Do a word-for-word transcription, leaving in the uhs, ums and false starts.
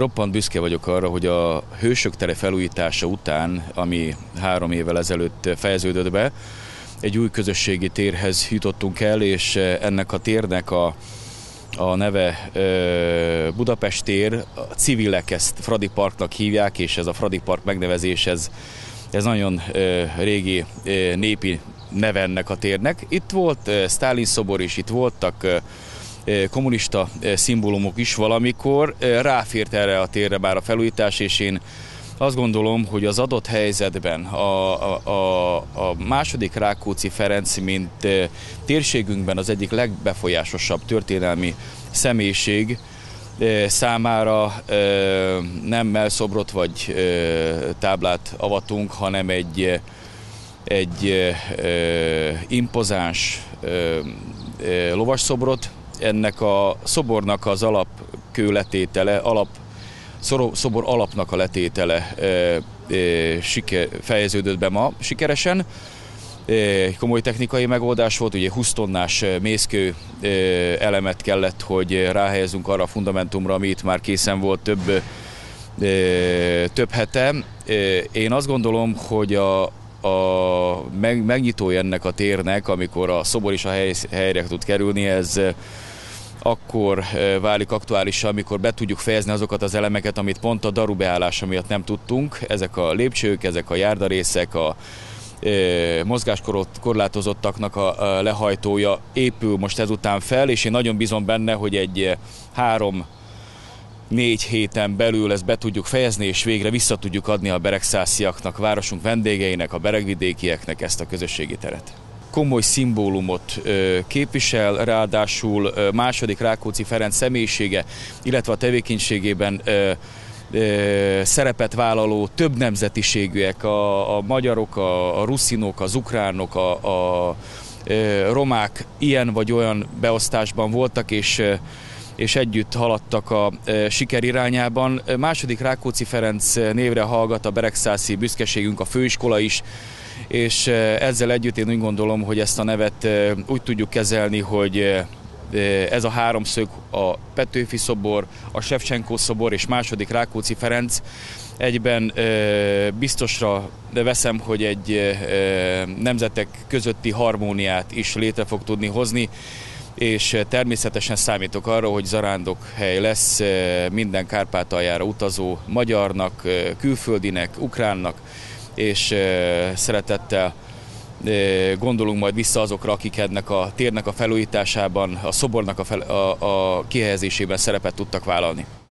Roppant büszke vagyok arra, hogy a Hősök tere felújítása után, ami három évvel ezelőtt fejeződött be, egy új közösségi térhez jutottunk el, és ennek a térnek a, a neve Budapest tér, a civilek ezt Fradi Parknak hívják, és ez a Fradi Park megnevezés, ez, ez nagyon régi népi neve ennek a térnek. Itt volt Sztálin szobor is, itt voltak kommunista szimbólumok is valamikor, ráfért erre a térre már a felújítás, és én azt gondolom, hogy az adott helyzetben a, a, a második Rákóczi Ferenc, mint térségünkben az egyik legbefolyásosabb történelmi személyiség számára nem mellszobrot vagy táblát avatunk, hanem egy, egy impozáns lovasszobrot. Ennek a szobornak az alapkő letétele, alap, szobor alapnak a letétele e, e, siker, fejeződött be ma sikeresen. E, komoly technikai megoldás volt, ugye húsz tonnás mészkő e, elemet kellett, hogy ráhelyezünk arra a fundamentumra, ami itt már készen volt több, e, több hete. E, én azt gondolom, hogy a A meg, megnyitója ennek a térnek, amikor a szobor is a hely, helyre tud kerülni, ez akkor válik aktuális, amikor be tudjuk fejezni azokat az elemeket, amit pont a daru beállása miatt nem tudtunk. Ezek a lépcsők, ezek a járdarészek, a e, mozgáskorlátozottaknak a, a lehajtója épül most ezután fel, és én nagyon bízom benne, hogy egy három négy héten belül ezt be tudjuk fejezni, és végre vissza tudjuk adni a beregszásziaknak, városunk vendégeinek, a beregvidékieknek ezt a közösségi teret. Komoly szimbólumot képvisel, ráadásul második Rákóczi Ferenc személyisége, illetve a tevékenységében szerepet vállaló több nemzetiségűek, a, a magyarok, a, a ruszinok, az ukránok, a, a romák ilyen vagy olyan beosztásban voltak, és és együtt haladtak a e, siker irányában. Második Rákóczi Ferenc névre hallgat a beregszászi büszkeségünk, a főiskola is, és e, ezzel együtt én úgy gondolom, hogy ezt a nevet e, úgy tudjuk kezelni, hogy e, ez a háromszög, a Petőfi szobor, a Sevcsenko szobor és második Rákóczi Ferenc egyben e, biztosra veszem, hogy egy e, nemzetek közötti harmóniát is létre fog tudni hozni, és természetesen számítok arra, hogy zarándokhely lesz minden Kárpátaljára utazó magyarnak, külföldinek, ukránnak, és szeretettel gondolunk majd vissza azokra, akik ennek a térnek a felújításában, a szobornak a, fel, a, a kihelyezésében szerepet tudtak vállalni.